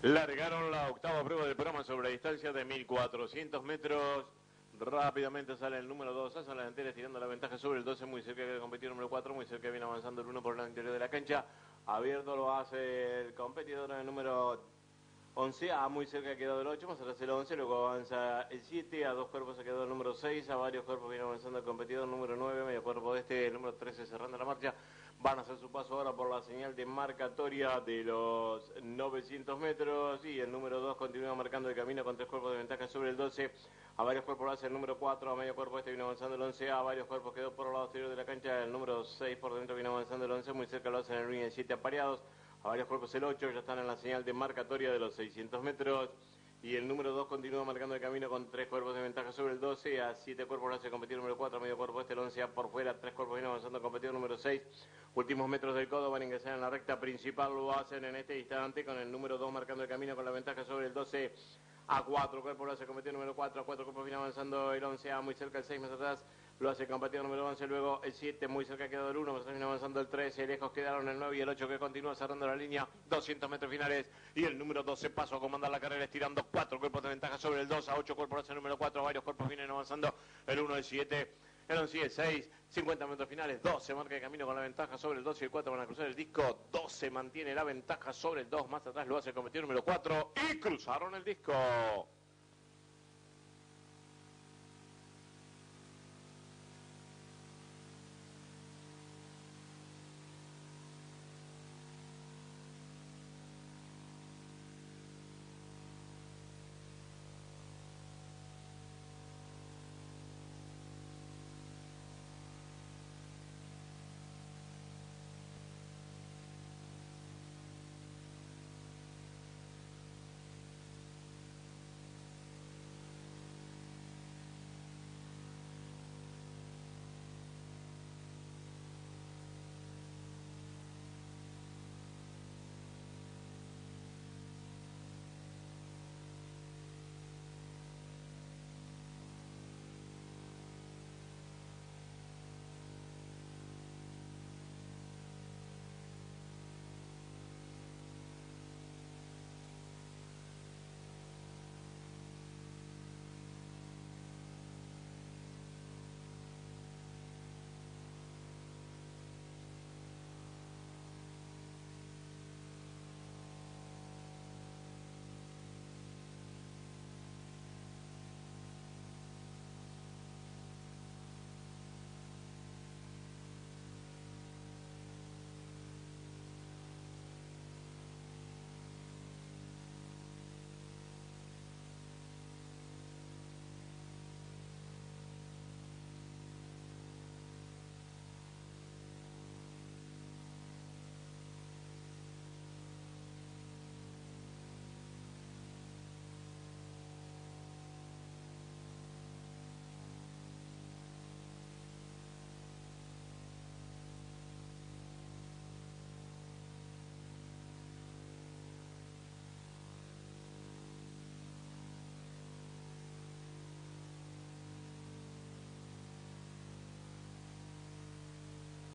Largaron la octava prueba del programa sobre distancia de 1400 metros. Rápidamente sale el número 2, hacia la delantera estirando la ventaja sobre el 12, muy cerca de competir el número 4, muy cerca viene avanzando el 1 por el interior de la cancha. Abierto lo hace el competidor en el número 11, muy cerca ha quedado el 8, más atrás el 11, luego avanza el 7, a 2 cuerpos ha quedado el número 6, a varios cuerpos viene avanzando el competidor número 9, medio cuerpo de este, el número 13 cerrando la marcha. Van a hacer su paso ahora por la señal de marcatoria de los 900 metros y el número 2 continúa marcando el camino con 3 cuerpos de ventaja sobre el 12. A varios cuerpos lo hace el número 4, a medio cuerpo este viene avanzando el 11, a varios cuerpos quedó por el lado exterior de la cancha, el número 6 por dentro viene avanzando el 11, muy cerca lo hacen el ring el 7 apareados. A varios cuerpos el 8, ya están en la señal de marcatoria de los 600 metros. Y el número 2 continúa marcando el camino con 3 cuerpos de ventaja sobre el 12. A 7 cuerpos lo hace competir el número 4, a medio cuerpo este el 11 a por fuera. 3 cuerpos viene avanzando competido el número 6. Últimos metros del codo van a ingresar en la recta principal. Lo hacen en este instante con el número 2 marcando el camino con la ventaja sobre el 12. A 4 cuerpos lo hace competir el número 4. A 4 cuerpos viene avanzando el 11 a muy cerca el 6 más atrás. Lo hace competir el número 11, luego el 7, muy cerca ha quedado el 1, más atrás viene avanzando el 13, lejos quedaron el 9 y el 8 que continúa cerrando la línea, 200 metros finales, y el número 12 pasó a comandar la carrera estirando 4 cuerpos de ventaja sobre el 2, a 8 cuerpos hace el número 4, varios cuerpos vienen avanzando, el 1, el 7, el 11 y el 6, 50 metros finales, 12 marca el camino con la ventaja sobre el 12 y el 4 van a cruzar el disco, 12 mantiene la ventaja sobre el 2, más atrás lo hace competir el número 4 y cruzaron el disco.